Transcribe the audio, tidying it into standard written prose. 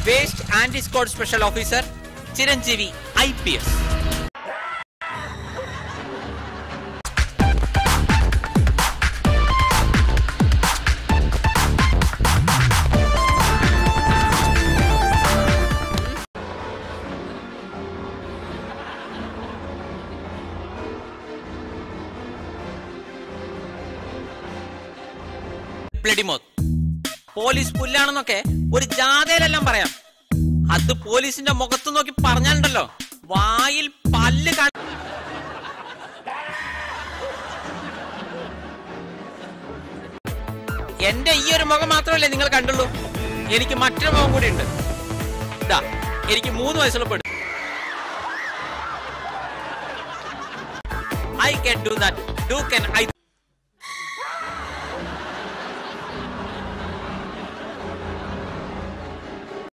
Waste anti squad special officer Chiranjeevi IPS. Police പുല്ലാണെന്നൊക്കെ ഒരു ജാഥയിലെല്ലാം പറയാം. അത് പോലീസിന്റെ മുഖത്ത് നോക്കി പറഞ്ഞാലുണ്ടല്ലോ വായിൽ പല്ല് എന്റെ ഈ ഒരു മുഖം മാത്രമല്ലേ നിങ്ങൾ കണ്ടുള്ളൂ. എനിക്ക് മറ്റൊരു മുഖം കൂടി ഉണ്ട്. ഇതാ എനിക്ക് 3 വയസ്സുള്ള പെടും. I can do that. Do can I?